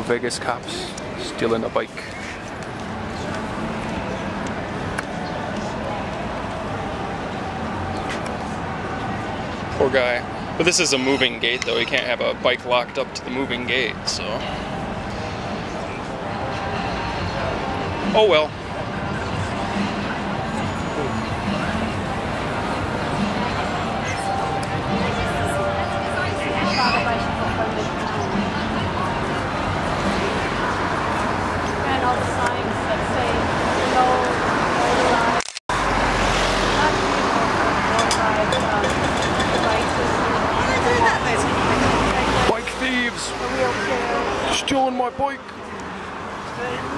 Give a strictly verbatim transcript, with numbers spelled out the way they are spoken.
Vegas cops stealing a bike. Poor guy. But this is a moving gate though, you can't have a bike locked up to the moving gate, so. Oh well. Bike thieves! Stealing my bike!